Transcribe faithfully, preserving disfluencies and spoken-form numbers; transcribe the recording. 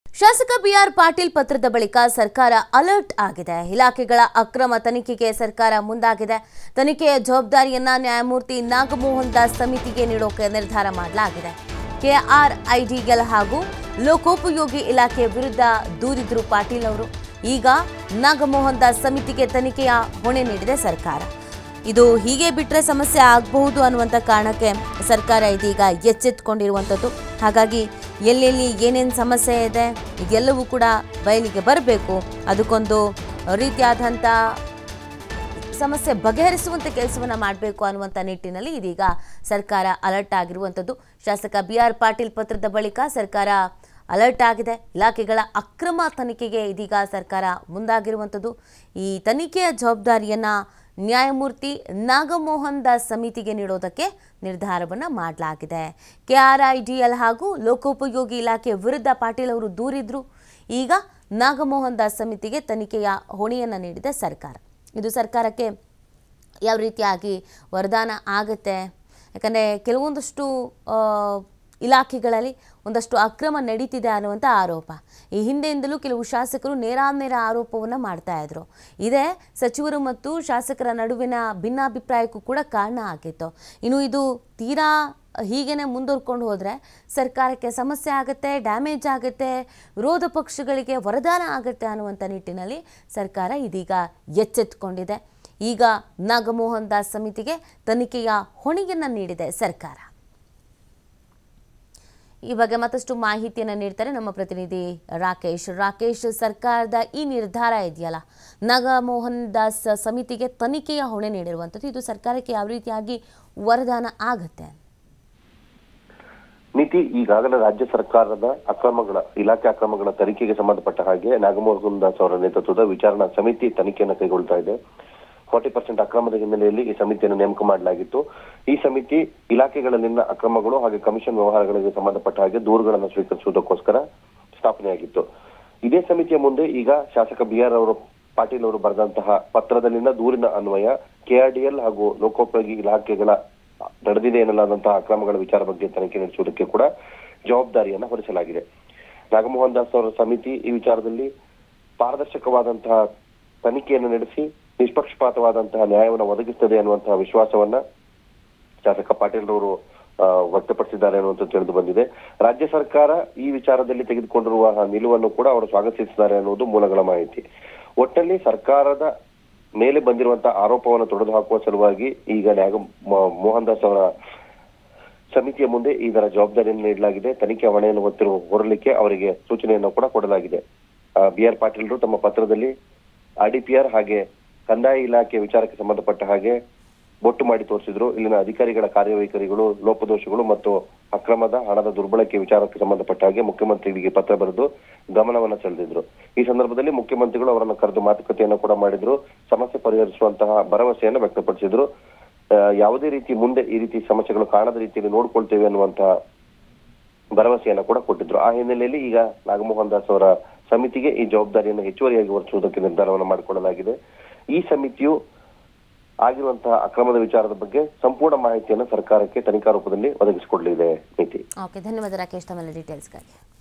ಶಾಸಕ ಬಿಆರ್ ಪಾಟೀಲ್ ಪತ್ರದ ಬಳಿಕ ಸರ್ಕಾರ ಅಲರ್ಟ್ ಆಗಿದೆ. ಇಲಾಖೆಗಳ ಅಕ್ರಮ ತನಿಖೆಗೆ ಸರ್ಕಾರ ಮುಂದಾಗಿದೆ. ತನಿಖೆಯ ಜವಾಬ್ದಾರಿಯನ್ನ ನ್ಯಾಯಮೂರ್ತಿ ನಾಗಮೋಹನ್ ದಾಸ್ ಸಮಿತಿಗೆ ನೀಡೋಕೆ ನಿರ್ಧಾರ ಮಾಡಲಾಗಿದೆ. ಕೆಆರ್ಐಡಿಎಲ್ ಹಾಗೂ ಲೋಕೋಪಯೋಗಿ ಇಲಾಖೆ ವಿರುದ್ಧ ದೂರಿದ್ರು ಪಾಟೀಲ್ ಅವರು. ಈಗ ನಾಗಮೋಹನ್ ದಾಸ್ ಸಮಿತಿಗೆ ತನಿಖೆಯ ಹೊಣೆ ನೀಡಿದೆ ಸರ್ಕಾರ. ಇದು ಹೀಗೆ ಬಿಟ್ಟರೆ ಸಮಸ್ಯೆ ಆಗಬಹುದು ಅನ್ನುವಂಥ ಕಾರಣಕ್ಕೆ ಸರ್ಕಾರ ಇದೀಗ ಎಚ್ಚೆತ್ತುಕೊಂಡಿರುವಂಥದ್ದು. ಹಾಗಾಗಿ ಎಲ್ಲೆಲ್ಲಿ ಏನೇನು ಸಮಸ್ಯೆ ಇದೆ ಇದೆಲ್ಲವೂ ಕೂಡ ಬಯಲಿಗೆ ಬರಬೇಕು. ಅದಕ್ಕೊಂದು ರೀತಿಯಾದಂಥ ಸಮಸ್ಯೆ ಬಗೆಹರಿಸುವಂಥ ಕೆಲಸವನ್ನು ಮಾಡಬೇಕು ಅನ್ನುವಂಥ ನಿಟ್ಟಿನಲ್ಲಿ ಇದೀಗ ಸರ್ಕಾರ ಅಲರ್ಟ್ ಆಗಿರುವಂಥದ್ದು. ಶಾಸಕ ಬಿ ಆರ್ ಪಾಟೀಲ್ ಪತ್ರದ ಬಳಿಕ ಸರ್ಕಾರ ಅಲರ್ಟ್ ಆಗಿದೆ. ಇಲಾಖೆಗಳ ಅಕ್ರಮ ತನಿಖೆಗೆ ಇದೀಗ ಸರ್ಕಾರ ಮುಂದಾಗಿರುವಂಥದ್ದು. ಈ ತನಿಖೆಯ ಜವಾಬ್ದಾರಿಯನ್ನು ನ್ಯಾಯಮೂರ್ತಿ ನಾಗಮೋಹನ್ ದಾಸ್ ಸಮಿತಿಗೆ ನೀಡೋದಕ್ಕೆ ನಿರ್ಧಾರವನ್ನು ಮಾಡಲಾಗಿದೆ. ಕೆಆರ್ಐಡಿಎಲ್ ಹಾಗೂ ಲೋಕೋಪಯೋಗಿ ಇಲಾಖೆ ವಿರುದ್ಧ ಪಾಟೀಲ್ ಅವರು ದೂರಿದ್ರು. ಈಗ ನಾಗಮೋಹನ್ ದಾಸ್ ಸಮಿತಿಗೆ ತನಿಖೆಯ ಹೊಣೆಯನ್ನು ನೀಡಿದೆ ಸರ್ಕಾರ. ಇದು ಸರ್ಕಾರಕ್ಕೆ ಯಾವ ರೀತಿಯಾಗಿ ವರದಾನ ಆಗುತ್ತೆ? ಯಾಕಂದರೆ ಕೆಲವೊಂದಷ್ಟು ಇಲಾಖೆಗಳಲ್ಲಿ ಒಂದಷ್ಟು ಅಕ್ರಮ ನಡೀತಿದೆ ಅನ್ನುವಂಥ ಆರೋಪ ಈ ಹಿಂದೆಯಿಂದಲೂ ಕೆಲವು ಶಾಸಕರು ನೇರಾನೇರ ಆರೋಪವನ್ನು ಮಾಡ್ತಾ ಇದ್ರು. ಇದೇ ಸಚಿವರು ಮತ್ತು ಶಾಸಕರ ನಡುವಿನ ಭಿನ್ನಾಭಿಪ್ರಾಯಕ್ಕೂ ಕೂಡ ಕಾರಣ ಆಗಿತ್ತು. ಇನ್ನು ಇದು ತೀರಾ ಹೀಗೇನೆ ಮುಂದುವರ್ಕೊಂಡು ಹೋದರೆ ಸರ್ಕಾರಕ್ಕೆ ಸಮಸ್ಯೆ ಆಗುತ್ತೆ, ಡ್ಯಾಮೇಜ್ ಆಗುತ್ತೆ, ವಿರೋಧ ಪಕ್ಷಗಳಿಗೆ ವರದಾನ ಆಗುತ್ತೆ ಅನ್ನುವಂಥ ನಿಟ್ಟಿನಲ್ಲಿ ಸರ್ಕಾರ ಇದೀಗ ಎಚ್ಚೆತ್ತುಕೊಂಡಿದೆ. ಈಗ ನಾಗಮೋಹನ್ ದಾಸ್ ಸಮಿತಿಗೆ ತನಿಖೆಯ ಹೊಣೆಯನ್ನು ನೀಡಿದೆ ಸರ್ಕಾರ. ಈ ಬಗ್ಗೆ ಮತ್ತಷ್ಟು ಮಾಹಿತಿಯನ್ನು ನೀಡ್ತಾರೆ ನಮ್ಮ ಪ್ರತಿನಿಧಿ ರಾಕೇಶ್. ರಾಕೇಶ್, ಸರ್ಕಾರದ ಈ ನಿರ್ಧಾರ ಇದೆಯಲ್ಲ, ನಾಗಮೋಹನ್ ದಾಸ್ ಸಮಿತಿಗೆ ತನಿಖೆಯ ಹೊಣೆ ನೀಡಿರುವಂಥದ್ದು, ಇದು ಸರ್ಕಾರಕ್ಕೆ ಯಾವ ರೀತಿಯಾಗಿ ವರದಾನ ಆಗತ್ತೆ? ನೀತಿ ಈಗಾಗಲೇ ರಾಜ್ಯ ಸರ್ಕಾರದ ಅಕ್ರಮಗಳ ಇಲಾಖೆ ಅಕ್ರಮಗಳ ತನಿಖೆಗೆ ಸಂಬಂಧಪಟ್ಟ ಹಾಗೆ ನಾಗಮೋಹನ್ ದಾಸ್ ಅವರ ನೇತೃತ್ವದ ವಿಚಾರಣಾ ಸಮಿತಿ ತನಿಖೆಯನ್ನು ಕೈಗೊಳ್ತಾ ಇದೆ. ಫಾರ್ಟಿ ಪರ್ಸೆಂಟ್ ಅಕ್ರಮದ ಹಿನ್ನೆಲೆಯಲ್ಲಿ ಈ ಸಮಿತಿಯನ್ನು ನೇಮಕ ಮಾಡಲಾಗಿತ್ತು. ಈ ಸಮಿತಿ ಇಲಾಖೆಗಳಲ್ಲಿನ ಅಕ್ರಮಗಳು ಹಾಗೆ ಕಮಿಷನ್ ವ್ಯವಹಾರಗಳಿಗೆ ಸಂಬಂಧಪಟ್ಟ ಹಾಗೆ ದೂರುಗಳನ್ನು ಸ್ವೀಕರಿಸುವುದಕ್ಕೋಸ್ಕರ ಸ್ಥಾಪನೆಯಾಗಿತ್ತು. ಇದೇ ಸಮಿತಿಯ ಮುಂದೆ ಈಗ ಶಾಸಕ ಬಿ ಆರ್ ಅವರು ಪಾಟೀಲ್ ಅವರು ಬರೆದಂತಹ ಪತ್ರದಲ್ಲಿನ ದೂರಿನ ಅನ್ವಯ ಕೆಆರ್ಡಿಎಲ್ ಹಾಗೂ ಲೋಕೋಪಯೋಗಿ ಇಲಾಖೆಗಳ ನಡೆದಿದೆ ಎನ್ನಲಾದಂತಹ ಅಕ್ರಮಗಳ ವಿಚಾರ ಬಗ್ಗೆ ತನಿಖೆ ನಡೆಸುವುದಕ್ಕೆ ಕೂಡ ಜವಾಬ್ದಾರಿಯನ್ನು ಹೊರಿಸಲಾಗಿದೆ. ನಾಗಮೋಹನ್ ದಾಸ್ ಅವರ ಸಮಿತಿ ಈ ವಿಚಾರದಲ್ಲಿ ಪಾರದರ್ಶಕವಾದಂತಹ ತನಿಖೆಯನ್ನು ನಡೆಸಿ ನಿಷ್ಪಕ್ಷಪಾತವಾದಂತಹ ನ್ಯಾಯವನ್ನು ಒದಗಿಸುತ್ತದೆ ಅನ್ನುವಂತಹ ವಿಶ್ವಾಸವನ್ನ ಶಾಸಕ ಪಾಟೀಲ್ ಅವರು ವ್ಯಕ್ತಪಡಿಸಿದ್ದಾರೆ ಅನ್ನುವಂಥದ್ದು ತಿಳಿದು ಬಂದಿದೆ. ರಾಜ್ಯ ಸರ್ಕಾರ ಈ ವಿಚಾರದಲ್ಲಿ ತೆಗೆದುಕೊಂಡಿರುವ ನಿಲುವನ್ನು ಕೂಡ ಅವರು ಸ್ವಾಗತಿಸಿದ್ದಾರೆ ಅನ್ನುವುದು ಮೂಲಗಳ ಮಾಹಿತಿ. ಒಟ್ಟಲ್ಲಿ ಸರ್ಕಾರದ ಮೇಲೆ ಬಂದಿರುವಂತಹ ಆರೋಪವನ್ನು ತೊಡೆದು ಹಾಕುವ ಸಲುವಾಗಿ ಈಗ ನಾಗ ಮೋಹನ್ ದಾಸ್ ಅವರ ಸಮಿತಿಯ ಮುಂದೆ ಇದರ ಜವಾಬ್ದಾರಿಯನ್ನು ನೀಡಲಾಗಿದೆ. ತನಿಖೆ ಹೊಣೆಯನ್ನು ಹೊತ್ತಿರುವ ಹೊರಲಿಕ್ಕೆ ಅವರಿಗೆ ಸೂಚನೆಯನ್ನು ಕೂಡ ಕೊಡಲಾಗಿದೆ. ಬಿ ಆರ್ ಪಾಟೀಲ್ರು ತಮ್ಮ ಪತ್ರದಲ್ಲಿ ಆರ್ಡಿಪಿಆರ್ ಹಾಗೆ ಕಂದಾಯ ಇಲಾಖೆ ವಿಚಾರಕ್ಕೆ ಸಂಬಂಧಪಟ್ಟ ಹಾಗೆ ಬೊಟ್ಟು ಮಾಡಿ ತೋರಿಸಿದ್ರು. ಇಲ್ಲಿನ ಅಧಿಕಾರಿಗಳ ಕಾರ್ಯವೈಖರಿಗಳು, ಲೋಪದೋಷಗಳು ಮತ್ತು ಅಕ್ರಮದ ಹಣದ ದುರ್ಬಳಕೆ ವಿಚಾರಕ್ಕೆ ಸಂಬಂಧಪಟ್ಟ ಹಾಗೆ ಮುಖ್ಯಮಂತ್ರಿಗಳಿಗೆ ಪತ್ರ ಬರೆದು ಗಮನವನ್ನು ಸೆಳೆದಿದ್ರು. ಈ ಸಂದರ್ಭದಲ್ಲಿ ಮುಖ್ಯಮಂತ್ರಿಗಳು ಅವರನ್ನು ಕರೆದು ಮಾತುಕತೆಯನ್ನು ಕೂಡ ಮಾಡಿದ್ರು. ಸಮಸ್ಯೆ ಪರಿಹರಿಸುವಂತಹ ಭರವಸೆಯನ್ನು ವ್ಯಕ್ತಪಡಿಸಿದ್ರು. ಯಾವುದೇ ರೀತಿ ಮುಂದೆ ಈ ರೀತಿ ಸಮಸ್ಯೆಗಳು ಕಾಣದ ರೀತಿಯಲ್ಲಿ ನೋಡ್ಕೊಳ್ತೇವೆ ಅನ್ನುವಂತಹ ಭರವಸೆಯನ್ನು ಕೂಡ ಕೊಟ್ಟಿದ್ರು. ಆ ಹಿನ್ನೆಲೆಯಲ್ಲಿ ಈಗ ನಾಗಮೋಹನ್ ದಾಸ್ ಅವರ ಸಮಿತಿಗೆ ಈ ಜವಾಬ್ದಾರಿಯನ್ನು ಹೆಚ್ಚುವರಿಯಾಗಿ ಹೊರಿಸುವುದಕ್ಕೆ ನಿರ್ಧಾರವನ್ನು ಮಾಡಿಕೊಳ್ಳಲಾಗಿದೆ. ಈ ಸಮಿತಿಯು ಆಗಿರುವಂತಹ ಅಕ್ರಮದ ವಿಚಾರದ ಬಗ್ಗೆ ಸಂಪೂರ್ಣ ಮಾಹಿತಿಯನ್ನು ಸರ್ಕಾರಕ್ಕೆ ತನಿಖಾ ರೂಪದಲ್ಲಿ ಒದಗಿಸಿಕೊಡಲಿದೆ. ನೀತಿ. ಓಕೆ, ಧನ್ಯವಾದ ರಾಕೇಶ್ ತಮ್ಮ ಡೀಟೇಲ್ಸ್ಗಾಗಿ.